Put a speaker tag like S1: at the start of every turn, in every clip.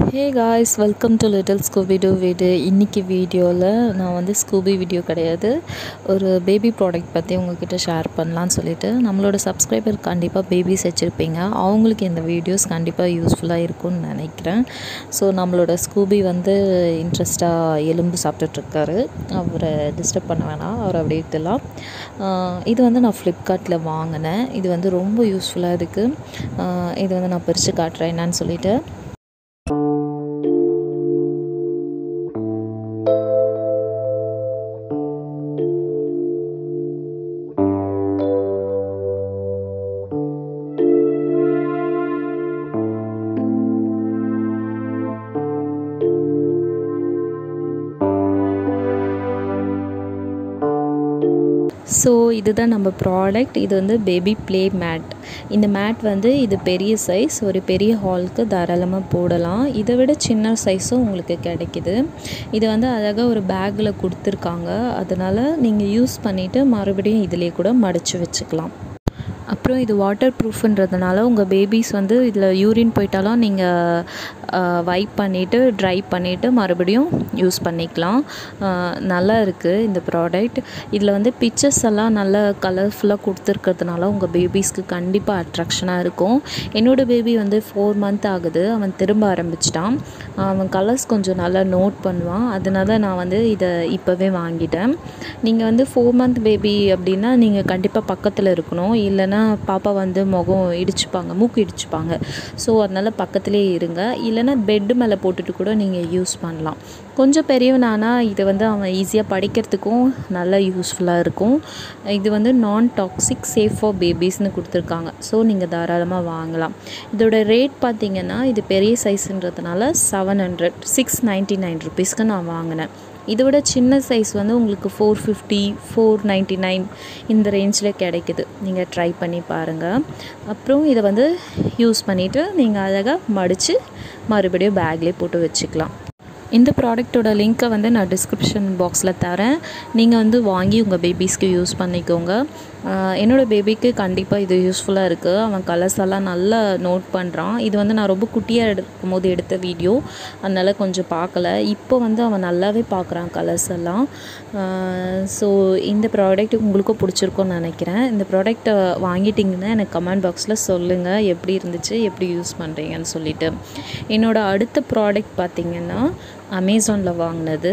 S1: Hey guys, welcome to Little Scooby-Doo video. இன்னைக்கு வீடியோவில் நான் வந்து ஸ்கூபி வீடியோ கிடையாது, ஒரு பேபி ப்ராடக்ட் பற்றி உங்ககிட்ட ஷேர் பண்ணலான்னு சொல்லிட்டு. நம்மளோட சப்ஸ்கிரைபர் கண்டிப்பாக பேபிஸ் வச்சுருப்பீங்க, அவங்களுக்கு இந்த வீடியோஸ் கண்டிப்பாக யூஸ்ஃபுல்லாக இருக்கும்னு நினைக்கிறேன். ஸோ நம்மளோட ஸ்கூபி வந்து இன்ட்ரெஸ்ட்டாக எலும்பு சாப்பிட்டுட்ருக்காரு, அவரை டிஸ்டர்ப் பண்ண வேணாம், அவர் அப்படி விட்டுலாம். இது வந்து நான் ஃப்ளிப்கார்ட்டில் வாங்கினேன். இது வந்து ரொம்ப யூஸ்ஃபுல்லாக இருக்குது. இது வந்து நான் பிரித்து காட்டுறேன் என்னன்னு சொல்லிட்டு. ஸோ இதுதான் நம்ம ப்ராடக்ட். இது வந்து பேபி ப்ளே மேட். இந்த மேட் வந்து இது பெரிய சைஸ், ஒரு பெரிய ஹாலுக்கு தாராளமாக போடலாம். இதை விட சின்ன சைஸும் உங்களுக்கு கிடைக்கிது. இது வந்து அழகாக ஒரு பேக்கில் கொடுத்துருக்காங்க, அதனால் நீங்கள் யூஸ் பண்ணிவிட்டு மறுபடியும் இதிலே கூட மடித்து வச்சுக்கலாம். அப்புறம் இது வாட்டர் ப்ரூஃப்ன்றதுனால உங்கள் பேபிஸ் வந்து இதில் யூரின் போயிட்டாலும் நீங்கள் வைப் பண்ணிவிட்டு ட்ரை பண்ணிவிட்டு மறுபடியும் யூஸ் பண்ணிக்கலாம். நல்லா இருக்குது இந்த ப்ராடக்ட். இதில் வந்து பிக்சர்ஸ் எல்லாம் நல்லா கலர்ஃபுல்லாக கொடுத்துருக்கிறதுனால உங்கள் பேபிஸ்க்கு கண்டிப்பாக அட்ராக்ஷனாக இருக்கும். என்னோடய பேபி வந்து 4 மந்த் ஆகுது, அவன் திரும்ப ஆரம்பிச்சிட்டான். அவன் கலர்ஸ் கொஞ்சம் நல்லா நோட் பண்ணுவான், அதனால நான் வந்து இதை இப்போவே வாங்கிட்டேன். நீங்கள் வந்து 4 மந்த் பேபி அப்படின்னா நீங்கள் கண்டிப்பாக பக்கத்தில் இருக்கணும், இல்லைன்னா பாப்பா வந்து முகம் இடிச்சுப்பாங்க, மூக்கு இடிச்சுப்பாங்க. ஸோ அதனால் பக்கத்துலேயே இருங்க, இல்லைன்னா பெட்டு மேலே போட்டுட்டு கூட நீங்கள் யூஸ் பண்ணலாம். கொஞ்சம் பெரியவனானா இது வந்து அவன் ஈஸியாக படிக்கிறதுக்கும் நல்லா யூஸ்ஃபுல்லாக இருக்கும். இது வந்து நான் டாக்ஸிக், சேஃப் ஃபார் பேபிஸ்னு கொடுத்துருக்காங்க. ஸோ நீங்கள் தாராளமாக வாங்கலாம். இதோட ரேட் பார்த்திங்கன்னா இது பெரிய சைஸுன்றதுனால 699 ருபீஸ்க்கு நான் வாங்கினேன். இதை விட சின்ன சைஸ் வந்து உங்களுக்கு 450, 499 இந்த ரேஞ்சில் கிடைக்குது. நீங்கள் ட்ரை பண்ணி பாருங்கள். அப்புறம் இதை வந்து யூஸ் பண்ணிவிட்டு நீங்கள் அழகாக மடித்து மறுபடியும் பேக்லேயே போட்டு வச்சுக்கலாம். இந்த ப்ராடக்டோட லிங்க்கை வந்து நான் டிஸ்கிரிப்ஷன் பாக்ஸில் தரேன், நீங்கள் வந்து வாங்கி உங்கள் பேபிஸ்க்கு யூஸ் பண்ணிக்கோங்க. என்னோடய பேபிக்கு கண்டிப்பாக இது யூஸ்ஃபுல்லாக இருக்குது. அவன் கலர்ஸ் எல்லாம் நல்லா நோட் பண்ணுறான். இது வந்து நான் ரொம்ப குட்டியாக இருக்கும் போது எடுத்த வீடியோ, அதனால் கொஞ்சம் பார்க்கல. இப்போ வந்து அவன் நல்லாவே பார்க்குறான் கலர்ஸ் எல்லாம். ஸோ இந்த ப்ராடக்ட் உங்களுக்கும் பிடிச்சிருக்கும்னு நினைக்கிறேன். இந்த ப்ராடக்ட்டை வாங்கிட்டிங்கன்னா எனக்கு கமெண்ட் பாக்ஸில் சொல்லுங்கள் எப்படி இருந்துச்சு, எப்படி யூஸ் பண்ணுறீங்கன்னு சொல்லிவிட்டு. என்னோடய அடுத்த ப்ராடக்ட் பார்த்திங்கன்னா அமேசானில் வாங்கினது.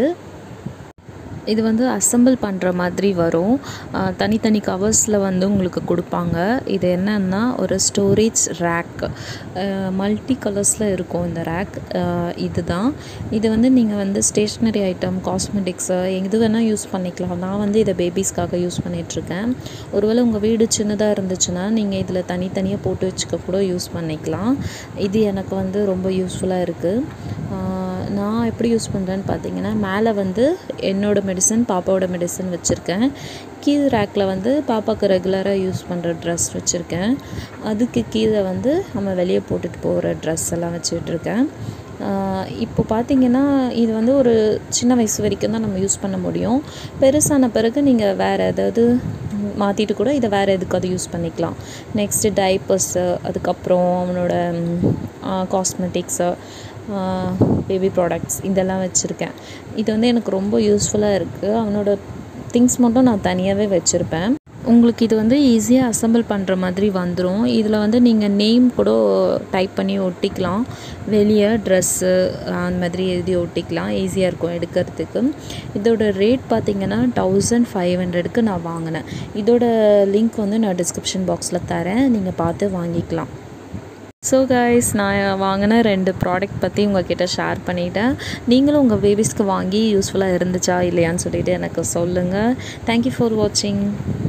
S1: இது வந்து அசம்பிள் பண்ணுற மாதிரி வரும், தனித்தனி கவர்ஸில் வந்து உங்களுக்கு கொடுப்பாங்க. இது என்னன்னா ஒரு ஸ்டோரேஜ் ரேக், மல்டி கலர்ஸில் இருக்கும் இந்த ரேக். இதுதான் இது வந்து நீங்கள் வந்து ஸ்டேஷ்னரி ஐட்டம், காஸ்மெட்டிக்ஸு எது வேணால் யூஸ் பண்ணிக்கலாம். நான் வந்து இதை பேபிஸ்க்காக யூஸ் பண்ணிகிட்ருக்கேன். ஒருவேளை உங்கள் வீடு சின்னதாக இருந்துச்சுன்னா நீங்கள் இதில் தனித்தனியாக போட்டு வச்சுக்க கூட யூஸ் பண்ணிக்கலாம். இது எனக்கு வந்து ரொம்ப யூஸ்ஃபுல்லாக இருக்குது. நான் எப்படி யூஸ் பண்ணுறேன்னு பார்த்தீங்கன்னா, மேலே வந்து என்னோடய மெடிசன், பாப்பாவோட மெடிசன் வச்சுருக்கேன். கீழ் ரேக்கில் வந்து பாப்பாவுக்கு ரெகுலராக யூஸ் பண்ணுற ட்ரெஸ் வச்சுருக்கேன். அதுக்கு கீழே வந்து நம்ம வெளியே போட்டுட்டு போகிற ட்ரெஸ் எல்லாம் வச்சுட்ருக்கேன். இப்போ பார்த்திங்கன்னா இது வந்து ஒரு சின்ன வயசு வரைக்கும் தான் நம்ம யூஸ் பண்ண முடியும். பெருசான பிறகு நீங்கள் வேறு ஏதாவது மாற்றிட்டு கூட இதை வேறு எதுக்காவது யூஸ் பண்ணிக்கலாம். நெக்ஸ்ட்டு டைப்பர்ஸு, அதுக்கப்புறம் அவனோட காஸ்மெட்டிக்ஸு, பேபி ப்ராடக்ட்ஸ் இதெல்லாம் வச்சுருக்கேன். இது வந்து எனக்கு ரொம்ப யூஸ்ஃபுல்லாக இருக்குது. அவனோட திங்ஸ் மட்டும் நான் தனியாகவே வச்சுருப்பேன். உங்களுக்கு இது வந்து ஈஸியாக அசம்பிள் பண்ணுற மாதிரி வந்துடும். இதில் வந்து நீங்கள் நேம் கூட டைப் பண்ணி ஒட்டிக்கலாம். வெளியே ட்ரெஸ்ஸு அந்த மாதிரி எழுதி ஒட்டிக்கலாம், ஈஸியாக இருக்கும் எடுக்கிறதுக்கு. இதோட ரேட் பார்த்திங்கன்னா 1500க்கு நான் வாங்கினேன். இதோட லிங்க் வந்து நான் டிஸ்கிரிப்ஷன் பாக்ஸில் தரேன், நீங்கள் பார்த்து வாங்கிக்கலாம். ஸோ கைஸ், நான் வாங்கின 2 ப்ராடக்ட் பற்றி உங்கள்கிட்ட ஷேர் பண்ணிவிட்டேன். நீங்களும் உங்கள் பேபிஸ்க்கு வாங்கி யூஸ்ஃபுல்லாக இருந்துச்சா இல்லையான்னு சொல்லிவிட்டு எனக்கு சொல்லுங்கள். தேங்க்யூ ஃபார் வாட்சிங்.